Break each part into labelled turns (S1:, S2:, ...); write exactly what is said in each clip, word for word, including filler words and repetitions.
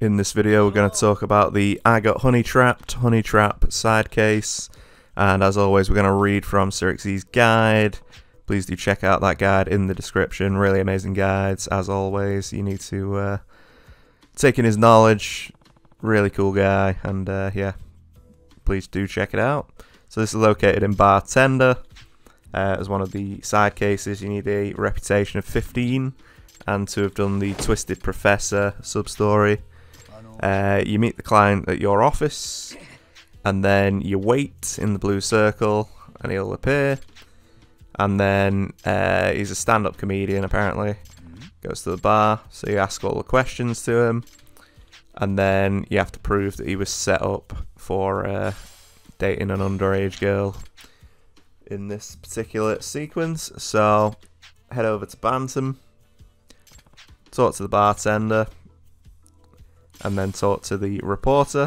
S1: In this video we're going to talk about the I Got Honey Trapped Honey Trap side case, and as always we're going to read from Sirix's guide. Please do check out that guide in the description. Really amazing guides, as always. You need to uh, take in his knowledge. Really cool guy, and uh, yeah, please do check it out. So this is located in Bartender. Uh, as one of the side cases, you need a reputation of fifteen and to have done the Twisted Professor sub-story. Uh, you meet the client at your office, and then you wait in the blue circle, and he'll appear. And then uh, he's a stand-up comedian, apparently. Goes to the bar, so you ask all the questions to him, and then you have to prove that he was set up for uh, dating an underage girl in this particular sequence. So head over to Bantam, talk to the bartender, and then talk to the reporter,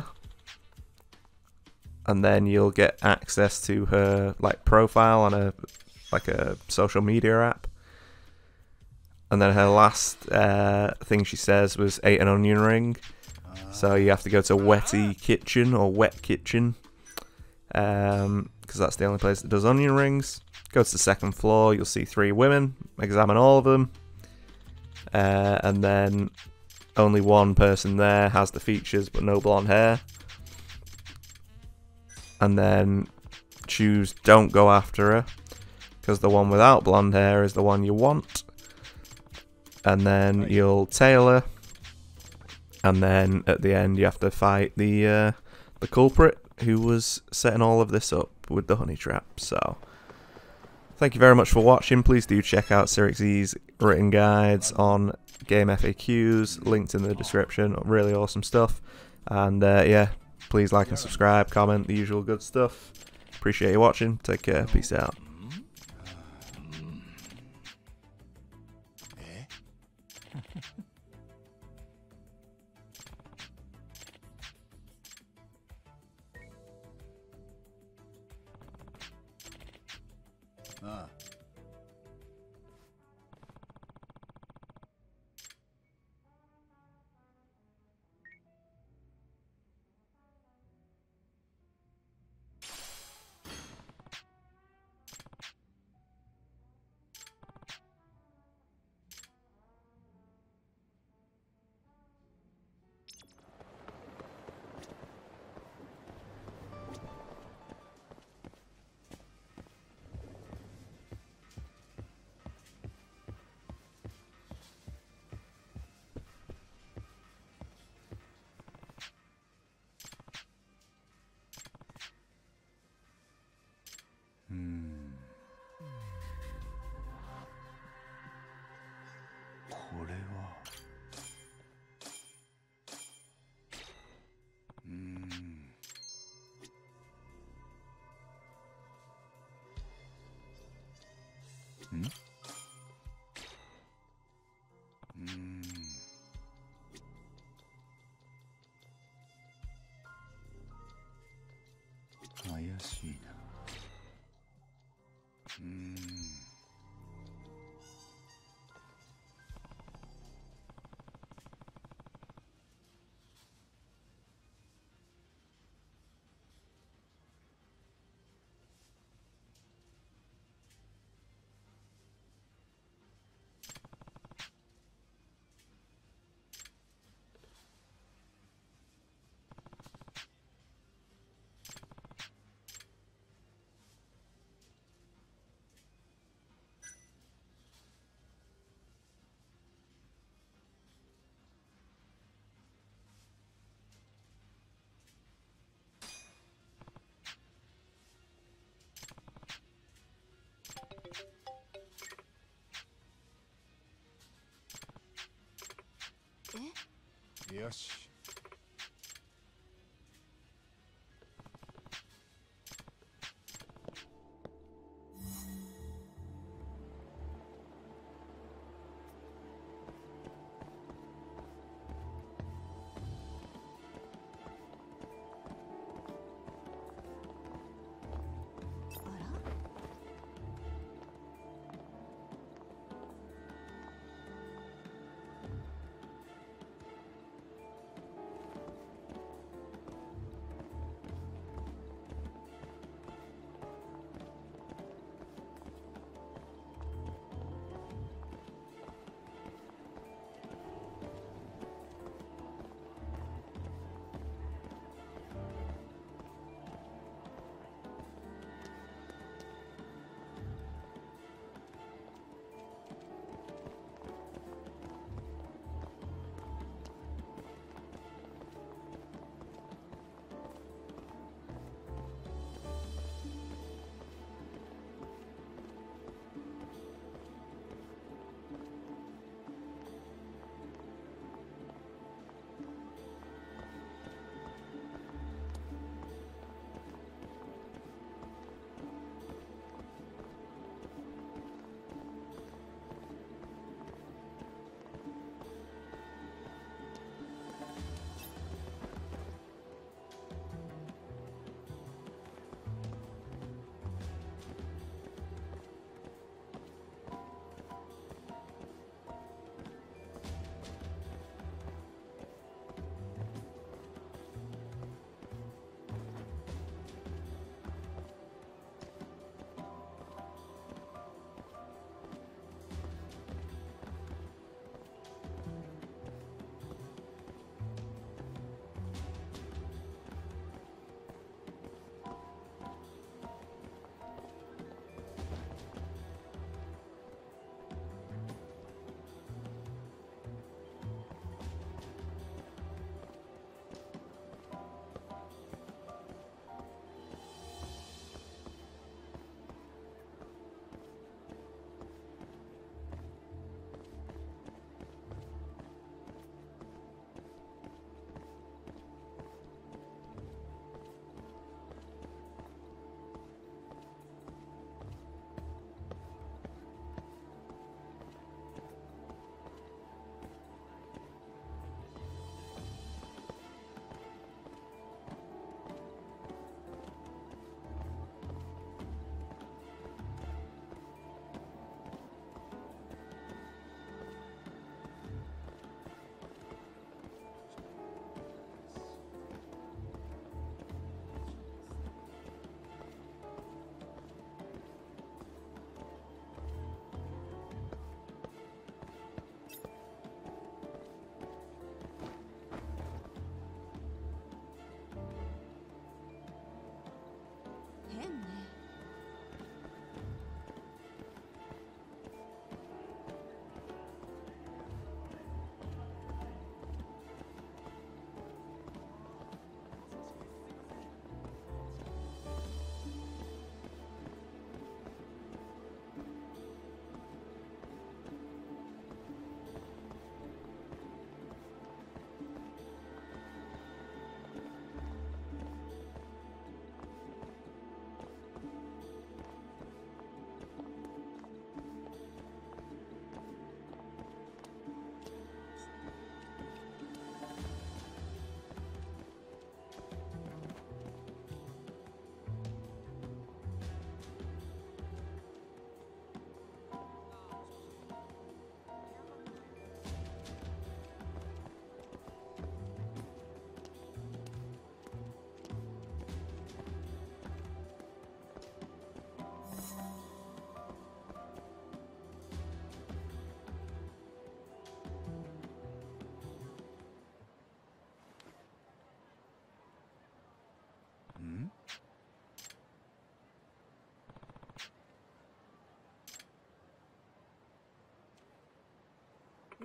S1: and then you'll get access to her like profile on a like a social media app. And then her last uh, thing she says was ate an onion ring, so you have to go to Wetty Kitchen or Wet Kitchen, um, because that's the only place that does onion rings. Go to the second floor, you'll see three women, examine all of them, uh, and then only one person there has the features but no blonde hair. And then choose don't go after her, because the one without blonde hair is the one you want. And then you'll tail her, and then at the end you have to fight the uh, the culprit who was setting all of this up with the honey trap. So thank you very much for watching. Please do check out Sirix's written guides on game F A Qs, linked in the description. Really awesome stuff. And uh, yeah, please like and subscribe, comment, the usual good stuff. Appreciate you watching. Take care. Peace out.
S2: Ah. Hmm. これは。うーん。ん？うーん。怪しいな。うーん。よし。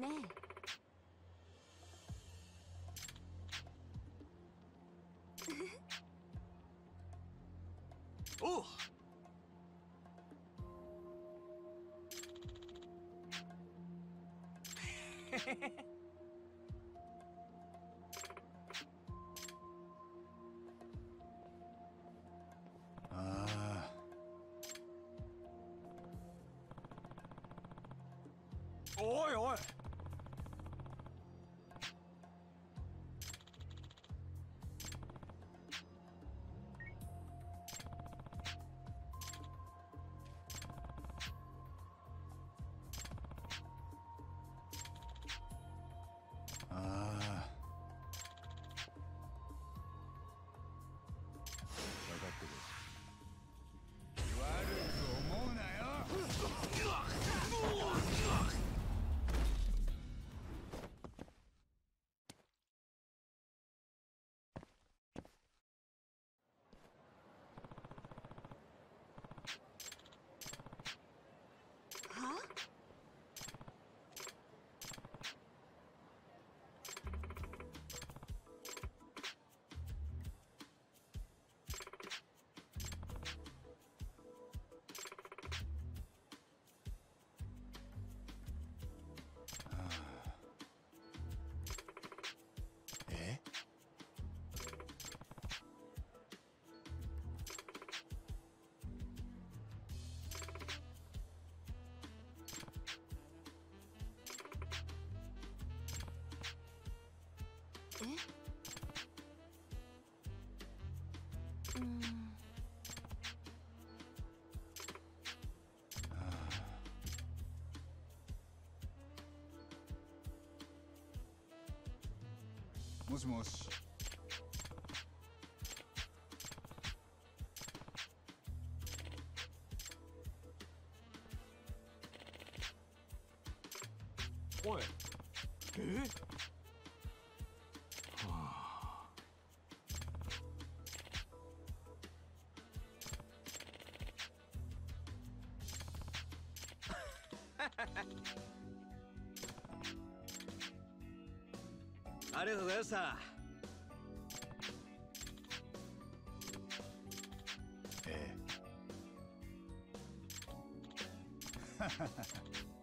S3: ね
S4: え。おう。へへへ。
S2: ああ。
S4: おいおい。
S2: ああ。分かってる。悪く思うなよ。
S3: は
S2: え？
S3: えうーん
S2: もしもし。
S4: おい。え？はあ。ありがとうございました。
S2: ええ。